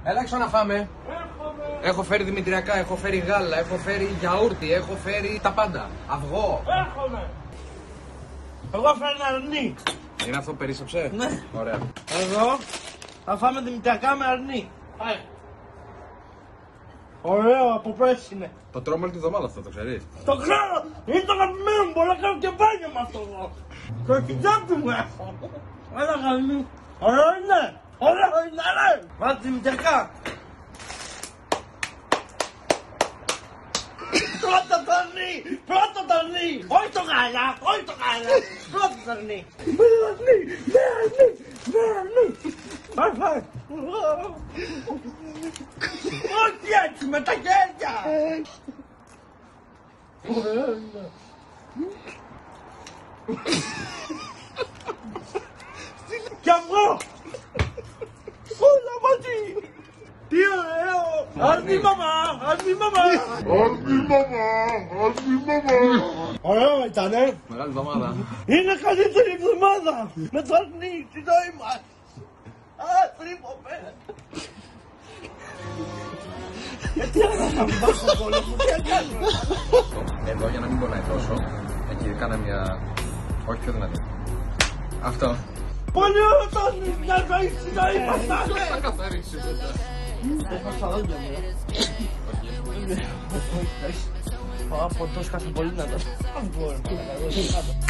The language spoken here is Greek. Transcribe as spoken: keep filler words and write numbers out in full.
Έλα έξω να φάμε. Έρχομαι. Έχω φέρει δημητριακά, έχω φέρει γάλα, έχω φέρει γιαούρτι, έχω φέρει τα πάντα. Αυγό. Έρχομαι. Εγώ φέρνω αρνί. Είναι αυτό που περίσσεψε? Ναι. Ωραία. Εδώ θα φάμε δημητριακά με αρνί. Πάει. Ωραίο, από πέρσι είναι. Το τρώμε όλη τη βδομάδα αυτό, το ξέρεις? Το ξέρω! Είναι το αγαπημένο μου, μπορώ να κάνω και μπάνιο με αυτό εδώ. Το κοιτάπι μου έχω. Έλα γαμί. Ωραίο είναι. Ωραίο είναι, ρε. Βάζω δημητριακά. Πρώτο το αρνί! Πρώτο το αρνί! Όχι το γάλα! Όχι το γάλα! Πρώτο το αρνί! Με αρνί! Με αρνί! Με αρνί! Πάει, πάει! Όχι έτσι, με τα χέρια! Ωραίο είναι! Κι αυγό! Όλα μαζί! Τι ωραίο! Αρνί μαμά! Αρνί μαμά! Αρνί μαμά! Αρνί μαμά! Ωραίο ήτανε! Μεγάλη εβδομάδα. Είναι καλύτερη εβδομάδα! Με το αρνί στη ζωή μας! Α, τρύπομαι! Γιατί να μην πάω στον κόλλο μου, τι κάνω! Εδώ για να μην πονάει τόσο. Εκεί κάνα μια... Όχι πιο δυνατή. Αυτό. Πολύ ωραίο το αρνί! Μια ζωή στη ζωή μας! Θα καθαρίσεις. Έχω στα δόντια μου, ρε. Όχι, από τόσο κάθε πολύ να το... Αν μπορώ να το κάνω.